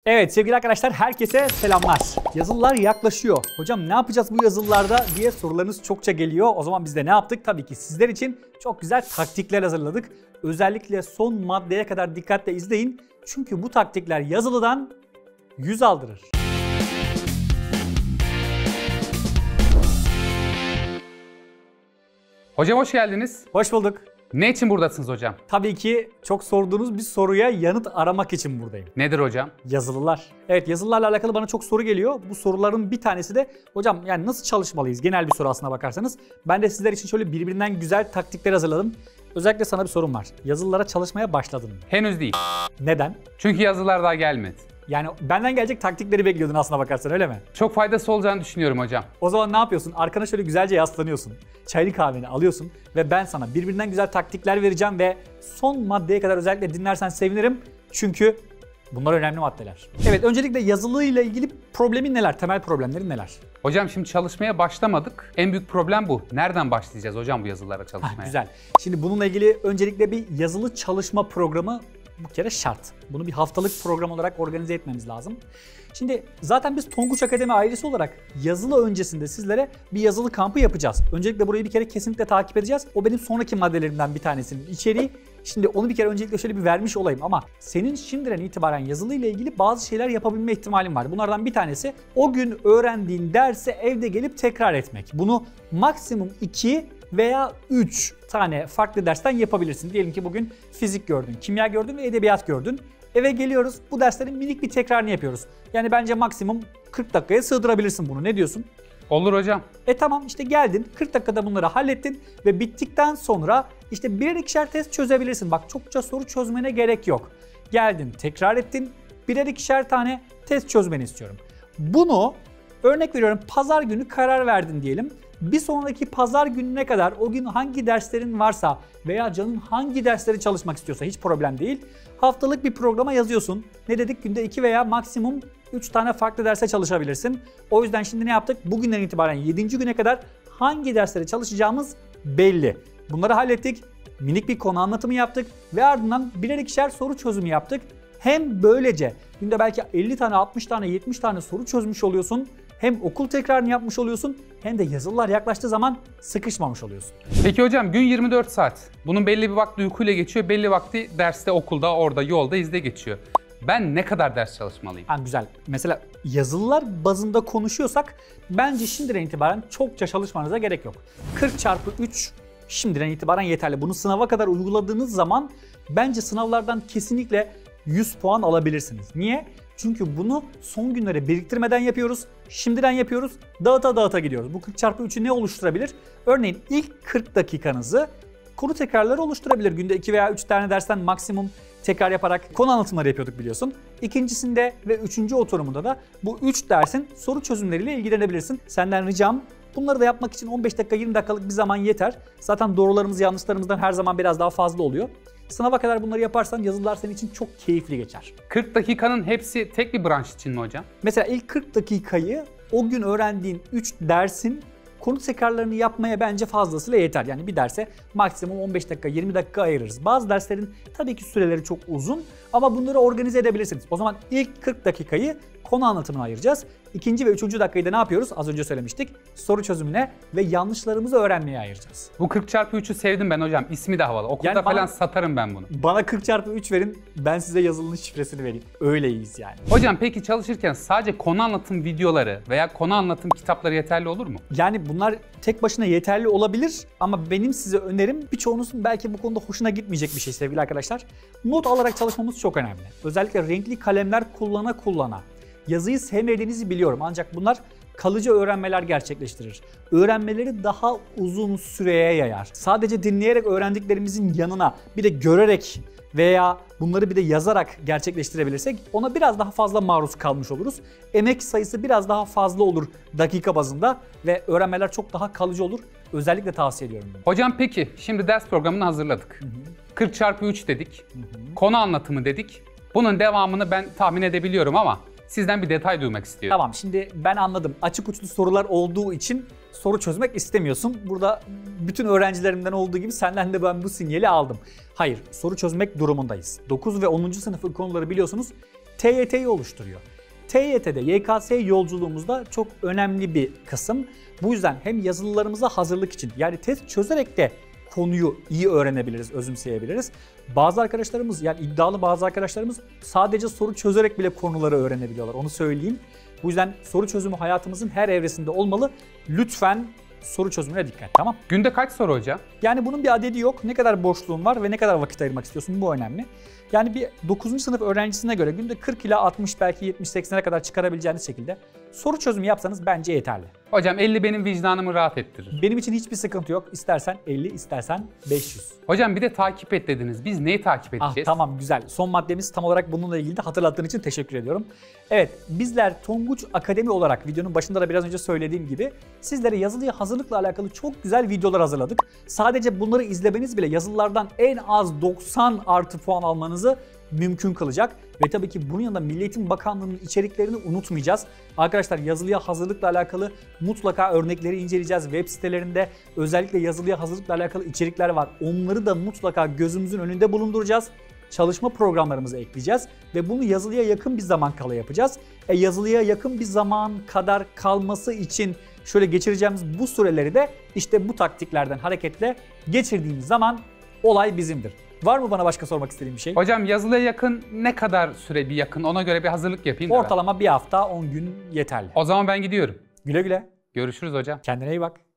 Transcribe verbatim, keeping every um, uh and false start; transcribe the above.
Evet sevgili arkadaşlar, herkese selamlar. Yazılılar yaklaşıyor. Hocam ne yapacağız bu yazılılarda diye sorularınız çokça geliyor. O zaman biz de ne yaptık? Tabii ki sizler için çok güzel taktikler hazırladık. Özellikle son maddeye kadar dikkatle izleyin. Çünkü bu taktikler yazılıdan yüz aldırır. Hocam hoş geldiniz. Hoş bulduk. Ne için buradasınız hocam? Tabii ki çok sorduğunuz bir soruya yanıt aramak için buradayım. Nedir hocam? Yazılılar. Evet, yazılılarla alakalı bana çok soru geliyor. Bu soruların bir tanesi de hocam yani nasıl çalışmalıyız? Genel bir soru aslına bakarsanız. Ben de sizler için şöyle birbirinden güzel taktikler hazırladım. Özellikle sana bir sorum var. Yazılılara çalışmaya başladın mı? Henüz değil. Neden? Çünkü yazılar daha gelmedi. Yani benden gelecek taktikleri bekliyordun aslına bakarsan, öyle mi? Çok faydası olacağını düşünüyorum hocam. O zaman ne yapıyorsun? Arkana şöyle güzelce yaslanıyorsun. Çayını kahveni alıyorsun ve ben sana birbirinden güzel taktikler vereceğim ve son maddeye kadar özellikle dinlersen sevinirim. Çünkü bunlar önemli maddeler. Evet, öncelikle yazılı ile ilgili problemin neler? Temel problemlerin neler? Hocam şimdi çalışmaya başlamadık. En büyük problem bu. Nereden başlayacağız hocam bu yazılara çalışmaya? Hah, güzel. Şimdi bununla ilgili öncelikle bir yazılı çalışma programı bu kere şart. Bunu bir haftalık program olarak organize etmemiz lazım. Şimdi zaten biz Tonguç Akademi ailesi olarak yazılı öncesinde sizlere bir yazılı kampı yapacağız. Öncelikle burayı bir kere kesinlikle takip edeceğiz. O benim sonraki maddelerimden bir tanesinin içeriği. Şimdi onu bir kere öncelikle şöyle bir vermiş olayım ama senin şimdiden itibaren yazılı ile ilgili bazı şeyler yapabilme ihtimalin var. Bunlardan bir tanesi o gün öğrendiğin dersi evde gelip tekrar etmek. Bunu maksimum iki veya üç tane farklı dersten yapabilirsin. Diyelim ki bugün fizik gördün, kimya gördün ve edebiyat gördün. Eve geliyoruz, bu derslerin minik bir tekrarını yapıyoruz. Yani bence maksimum kırk dakikaya sığdırabilirsin bunu. Ne diyorsun? Olur hocam. E tamam, işte geldin, kırk dakikada bunları hallettin ve bittikten sonra işte birer ikişer test çözebilirsin. Bak, çokça soru çözmene gerek yok. Geldin, tekrar ettin, birer ikişer tane test çözmeni istiyorum. Bunu örnek veriyorum, pazar günü karar verdin diyelim. Bir sonraki pazar gününe kadar o gün hangi derslerin varsa veya canın hangi dersleri çalışmak istiyorsa hiç problem değil. Haftalık bir programa yazıyorsun. Ne dedik? Günde iki veya maksimum üç tane farklı derse çalışabilirsin. O yüzden şimdi ne yaptık? Bugünden itibaren yedinci güne kadar hangi derslere çalışacağımız belli. Bunları hallettik. Minik bir konu anlatımı yaptık ve ardından birer ikişer soru çözümü yaptık. Hem böylece günde belki elli tane, altmış tane, yetmiş tane soru çözmüş oluyorsun. Hem okul tekrarını yapmış oluyorsun hem de yazılılar yaklaştığı zaman sıkışmamış oluyorsun. Peki hocam gün yirmi dört saat. Bunun belli bir vakti uykuyla geçiyor, belli vakti derste, okulda, orada, yolda, izde geçiyor. Ben ne kadar ders çalışmalıyım? Ha, güzel. Mesela yazılılar bazında konuşuyorsak bence şimdiden itibaren çokça çalışmanıza gerek yok. kırk çarpı üç şimdiden itibaren yeterli. Bunu sınava kadar uyguladığınız zaman bence sınavlardan kesinlikle yüz puan alabilirsiniz. Niye? Çünkü bunu son günlere biriktirmeden yapıyoruz. Şimdiden yapıyoruz. Dağıta dağıta gidiyoruz. Bu kırk çarpı üçü ne oluşturabilir? Örneğin ilk kırk dakikanızı konu tekrarları oluşturabilir. Günde iki veya üç tane dersten maksimum tekrar yaparak konu anlatımları yapıyorduk biliyorsun. İkincisinde ve üçüncü oturumunda da bu üç dersin soru çözümleriyle ilgilenebilirsin. Senden ricam, bunları da yapmak için on beş dakika yirmi dakikalık bir zaman yeter. Zaten doğrularımız yanlışlarımızdan her zaman biraz daha fazla oluyor. Sınava kadar bunları yaparsan yazılılar senin için çok keyifli geçer. kırk dakikanın hepsi tek bir branş için mi hocam? Mesela ilk kırk dakikayı o gün öğrendiğin üç dersin konu tekrarlarını yapmaya bence fazlasıyla yeter. Yani bir derse maksimum on beş dakika, yirmi dakika ayırırız. Bazı derslerin tabii ki süreleri çok uzun ama bunları organize edebilirsiniz. O zaman ilk kırk dakikayı konu anlatımına ayıracağız. İkinci ve üçüncü dakikayı da ne yapıyoruz? Az önce söylemiştik. Soru çözümüne ve yanlışlarımızı öğrenmeye ayıracağız. Bu kırk çarpı üçü sevdim ben hocam. İsmi de havalı. Okulda Yani bana, falan satarım ben bunu. Bana kırk çarpı üç verin, ben size yazılının şifresini vereyim. Öyleyiz yani. Hocam peki çalışırken sadece konu anlatım videoları veya konu anlatım kitapları yeterli olur mu? Yani bunlar tek başına yeterli olabilir ama benim size önerim, birçoğunuzun belki bu konuda hoşuna gitmeyecek bir şey sevgili arkadaşlar. Not alarak çalışmamız çok önemli. Özellikle renkli kalemler kullana kullana. Yazıyı sevmediğinizi biliyorum ancak bunlar kalıcı öğrenmeler gerçekleştirir. Öğrenmeleri daha uzun süreye yayar. Sadece dinleyerek öğrendiklerimizin yanına bir de görerek veya bunları bir de yazarak gerçekleştirebilirsek ona biraz daha fazla maruz kalmış oluruz. Emek sayısı biraz daha fazla olur dakika bazında ve öğrenmeler çok daha kalıcı olur. Özellikle tavsiye ediyorum bunu. Hocam peki şimdi ders programını hazırladık. Hı hı. kırk çarpı üç dedik. Hı hı. Konu anlatımı dedik. Bunun devamını ben tahmin edebiliyorum ama sizden bir detay duymak istiyorum. Tamam, şimdi ben anladım. Açık uçlu sorular olduğu için soru çözmek istemiyorsun. Burada bütün öğrencilerimden olduğu gibi senden de ben bu sinyali aldım. Hayır, soru çözmek durumundayız. dokuz ve onuncu sınıfın konuları biliyorsunuz T Y T'yi oluşturuyor. T Y T'de Y K S yolculuğumuzda çok önemli bir kısım. Bu yüzden hem yazılılarımıza hazırlık için, yani test çözerek de konuyu iyi öğrenebiliriz, özümseyebiliriz. Bazı arkadaşlarımız, yani iddialı bazı arkadaşlarımız sadece soru çözerek bile konuları öğrenebiliyorlar. Onu söyleyeyim. Bu yüzden soru çözümü hayatımızın her evresinde olmalı. Lütfen soru çözümüne dikkat, tamam? Günde kaç soru hocam? Yani bunun bir adedi yok. Ne kadar boşluğun var ve ne kadar vakit ayırmak istiyorsun, bu önemli. Yani bir dokuzuncu sınıf öğrencisine göre günde kırk ila altmış, belki yetmiş seksene kadar çıkarabileceğiniz şekilde soru çözümü yapsanız bence yeterli. Hocam elli benim vicdanımı rahat ettirir. Benim için hiçbir sıkıntı yok. İstersen elli, istersen beş yüz. Hocam bir de takip et dediniz. Biz neyi takip edeceğiz? Ah, tamam, güzel. Son maddemiz tam olarak bununla ilgili de, hatırlattığın için teşekkür ediyorum. Evet, bizler Tonguç Akademi olarak videonun başında da biraz önce söylediğim gibi sizlere yazılıya hazırlıkla alakalı çok güzel videolar hazırladık. Sadece bunları izlemeniz bile yazılılardan en az doksan artı puan almanızı mümkün kılacak. Ve tabii ki bunun yanında Milli Eğitim Bakanlığı'nın içeriklerini unutmayacağız. Arkadaşlar, yazılıya hazırlıkla alakalı mutlaka örnekleri inceleyeceğiz. Web sitelerinde özellikle yazılıya hazırlıkla alakalı içerikler var. Onları da mutlaka gözümüzün önünde bulunduracağız. Çalışma programlarımızı ekleyeceğiz ve bunu yazılıya yakın bir zaman kala yapacağız. E, yazılıya yakın bir zaman kadar kalması için şöyle geçireceğimiz bu süreleri de işte bu taktiklerden hareketle geçirdiğimiz zaman olay bizimdir. Var mı bana başka sormak istediğin bir şey? Hocam yazılıya yakın ne kadar süre bir yakın? Ona göre bir hazırlık yapayım. Ortalama bir hafta on gün yeterli. O zaman ben gidiyorum. Güle güle. Görüşürüz hocam. Kendine iyi bak.